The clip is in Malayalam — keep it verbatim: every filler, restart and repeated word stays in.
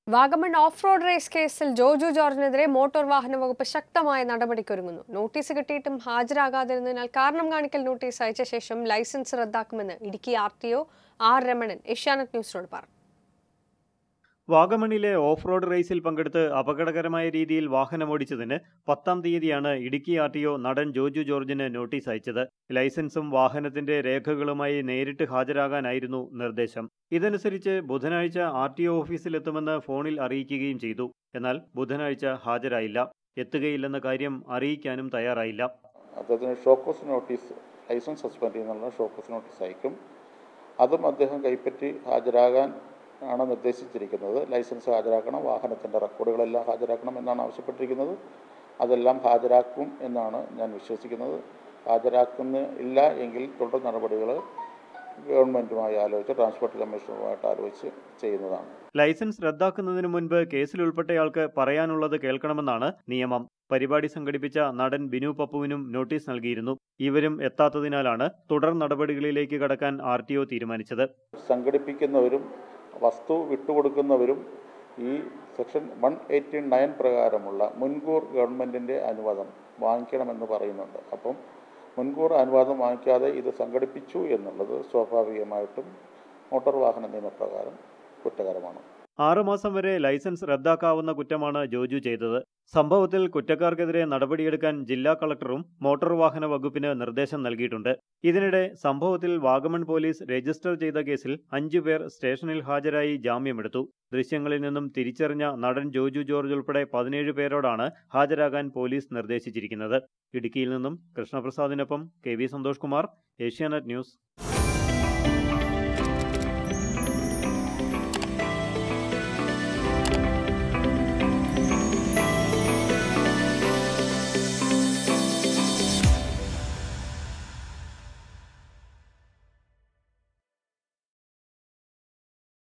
വാഗമൺ ഓഫ് റോഡ് റേസ് കേസിൽ ജോജു ജോർജിനെതിരെ മോട്ടോർ വാഹന വകുപ്പ് ശക്തമായ നടപടിക്കൊരുങ്ങുന്നു. നോട്ടീസ് കിട്ടിയിട്ടും ഹാജരാകാതിരുന്നതിനാൽ കാരണം കാണിക്കൽ നോട്ടീസ് അയച്ച ശേഷം ലൈസൻസ് റദ്ദാക്കുമെന്ന് Idukki R T O R Ramanan Asianet ന്യൂസിനോട് പറഞ്ഞു. വാഗമണിലെ ഓഫ് റോഡ് റേസിൽ പങ്കെടുത്ത് അപകടകരമായ രീതിയിൽ വാഹനമോടിച്ചതിന് പത്താം തീയതിയാണ് ഇടുക്കി ആർ ടി ഒ നടൻ ജോജു ജോർജിന് നോട്ടീസ് അയച്ചത്. ലൈസൻസും വാഹനത്തിന്റെ രേഖകളുമായി നേരിട്ട് ഹാജരാകാനായിരുന്നു നിർദ്ദേശം. ഇതനുസരിച്ച് ബുധനാഴ്ച ആർ ടി ഒ ഓഫീസിലെത്തുമെന്ന് ഫോണിൽ അറിയിക്കുകയും ചെയ്തു. എന്നാൽ ബുധനാഴ്ച ഹാജരായില്ല. എത്തുകയില്ലെന്ന കാര്യം അറിയിക്കാനും തയ്യാറായില്ല. അദ്ദേഹത്തിന് ഷോക്കോസ് നോട്ടീസ്, ലൈസൻസ് സസ്പെൻഡ് ചെയ്യുന്നുള്ള ഷോക്കോസ് നോട്ടീസ് അയക്കും. അതും അദ്ദേഹം കൈപ്പറ്റി ഹാജരാകാൻ ആണ് നിർദ്ദേശിച്ചിരിക്കുന്നത്. ലൈസൻസ് ഹാജരാക്കണം, വാഹനത്തിൻ്റെ റെക്കോർഡുകളെല്ലാം ഹാജരാക്കണം എന്നാണ് ആവശ്യപ്പെട്ടിരിക്കുന്നത്. അതെല്ലാം ഹാജരാക്കും എന്നാണ് ഞാൻ വിശ്വസിക്കുന്നത്. ഹാജരാക്കുന്ന ഇല്ല എങ്കിൽ തുടർ നടപടികൾ ഗവൺമെൻറ്റുമായി ആലോചിച്ച് ട്രാൻസ്പോർട്ട് കമ്മീഷണറുമായിട്ട് ആലോചിച്ച് ചെയ്യുന്നതാണ്. ലൈസൻസ് റദ്ദാക്കുന്നതിന് മുൻപ് കേസിൽ ഉൾപ്പെട്ടയാൾക്ക് പറയാനുള്ളത് കേൾക്കണമെന്നാണ് നിയമം. പരിപാടി സംഘടിപ്പിച്ച നടൻ ബിനു പപ്പുവിനും നോട്ടീസ് നൽകിയിരുന്നു. ഇവരും എത്താത്തതിനാലാണ് തുടർ നടപടികളിലേക്ക് കടക്കാൻ ആർ ടി ഒ തീരുമാനിച്ചത്. സംഘടിപ്പിക്കുന്നവരും വസ്തു വിട്ടുകൊടുക്കുന്നവരും ഈ സെക്ഷൻ വൺ എയ്റ്റി നയൻ പ്രകാരമുള്ള മുൻകൂർ ഗവൺമെൻറ്റിൻ്റെ അനുവാദം വാങ്ങിക്കണമെന്ന് പറയുന്നുണ്ട്. അപ്പം മുൻകൂർ അനുവാദം വാങ്ങിക്കാതെ ഇത് സംഘടിപ്പിച്ചു എന്നുള്ളത് സ്വാഭാവികമായിട്ടും മോട്ടോർ വാഹന നിയമപ്രകാരം കുറ്റകരമാണ്. ആറുമാസം വരെ ലൈസൻസ് റദ്ദാക്കാവുന്ന കുറ്റമാണ് ജോജു ചെയ്തത്. സംഭവത്തിൽ കുറ്റക്കാർക്കെതിരെ നടപടിയെടുക്കാൻ ജില്ലാ കളക്ടറും മോട്ടോർ വാഹന വകുപ്പിന് നിർദ്ദേശം നൽകിയിട്ടുണ്ട്. ഇതിനിടെ സംഭവത്തിൽ വാഗമൺ പോലീസ് രജിസ്റ്റർ ചെയ്ത കേസിൽ അഞ്ചു പേർ സ്റ്റേഷനിൽ ഹാജരായി ജാമ്യമെടുത്തു. ദൃശ്യങ്ങളിൽ നിന്നും തിരിച്ചറിഞ്ഞ നടൻ ജോജു ജോർജ് ഉൾപ്പെടെ പതിനേഴ് പേരോടാണ് ഹാജരാകാൻ പോലീസ് നിർദ്ദേശിച്ചിരിക്കുന്നത്. ഇടുക്കിയിൽ നിന്നും കൃഷ്ണപ്രസാദിനൊപ്പം K V Santhosh Kumar, Asianet news.